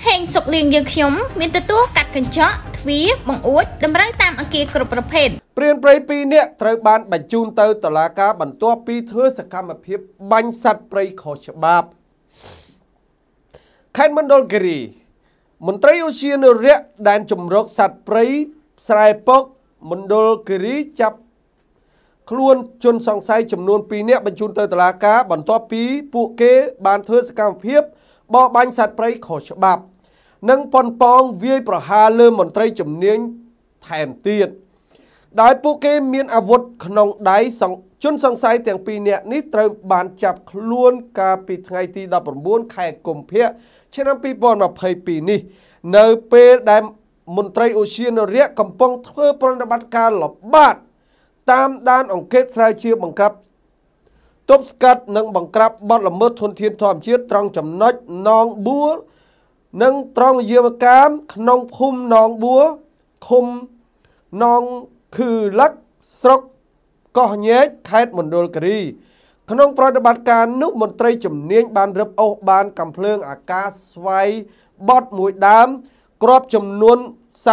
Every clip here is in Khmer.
ហេងសុកលៀងយើងខ្ញុំមានទទួលកាត់កញ្ចក់ទ្វារបង្អួចតម្រូវតាមអគារគ្រប់ប្រភេទព្រានព្រៃ2នាក់ត្រូវបានបញ្ជូនទៅតុលាការបន្ទាប់ពីធ្វើសកម្មភាពបាញ់សត្វព្រៃខុសច្បាប់ខេត្តមណ្ឌលគិរីមន្ត្រីឧទ្យានុរក្សដែនជម្រកសត្វព្រៃស្រែពកមណ្ឌលគិរីចាប់ខ្លួនជនសង្ស័យចំនួន2នាក់បញ្ជូនទៅតុលាការបន្ទាប់ពីពួកគេបានធ្វើសកម្មភាពបរបាញ់សត្វព្រៃខុសច្បាប់និងប៉ុនប៉ងវាយប្រហារលើមន្ត្រីជំនាញថែមទៀតដោយពួកគេមានអាវុធក្នុងដៃជនសង្ស័យទាំង2នាក់នេះត្រូវបានចាប់ខ្លួនកាលពីថ្ងៃទី19ខែកុម្ភៈឆ្នាំ2022នេះនៅពេលដែលមន្ត្រីឧទ្យានុរក្សកំពុងធ្វើប្រតិបត្តិការល្បាតតាមដានអង្កេតស្រាវជ្រាវបង្ក្រាបទប់ស្កាត់និងបង្ក្រាបបទល្មើសធនធានធម្មជាតិត្រង់ចំណុចនងបួរនិងត្រង់យាមកាមក្នុងភូមិនងបួរឃុំនងខឺលឹកស្រុកកោះញែកខេត្តមណ្ឌលគិរីក្នុងប្រតិបត្តិការនោះមន្ត្រីជំនាញបានរឹបអូសបានកាំភ្លើងអាកាសស្វ័យបត់មួយដើមគ្រាប់ចំនួន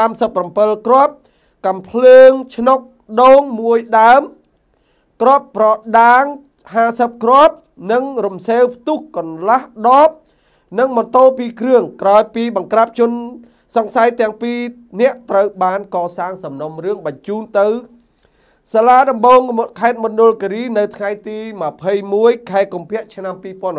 37គ្រាប់កាំភ្លើងឆ្នុកដូងមួយដើមគ្រាប់ប្រដាង50គ្រាប់និងរំសេវផ្ទុះកន្លះដបនិងម៉ូតូ2គ្រឿងក្រោយពីបង្ក្រាបជនសង្ស័យទាំង2នាក់ត្រូវបានកសាងសំណុំរឿងបញ្ជូនទៅសាលាដំបងខេត្តមណ្ឌលគិរីនៅថ្ងៃទី21ខែកុម្ភៈឆ្នាំ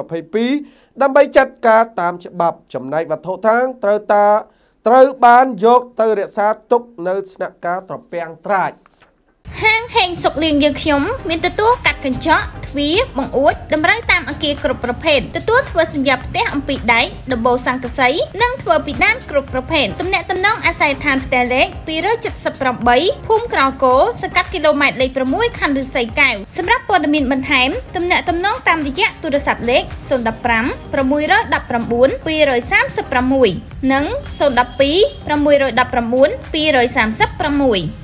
2022ដើម្បីចាត់ការតាមច្បាប់ចំណែកវត្ថុតាងត្រូវបានយកទៅរក្សាទុកនៅស្នាក់ការត្រពាំងត្រាចហាងហេងសុកលៀងយើងខ្ញុំមានទទួលកាត់កញ្ចក់ទ្វារបង្អួចតម្រូវតាមអគារគ្រប់ប្រភេទទទួលធ្វើសញ្ញាផ្ទះអំពីដែកដំបូលសង្កសីនិងធ្វើពីដានគ្រប់ប្រភេទទំនាក់ទំនងអាស័យដ្ឋានផ្ទះលេខ278ភូមិក្រោគោសង្កាត់គីឡូម៉ែត្រលេខ6ខណ្ឌឫស្សីកែវសម្រាប់ព័ត៌មានបន្ថែមទំនាក់ទំនងតាមរយៈទូរស័ព្ទលេខ015 619 236និង012 619 236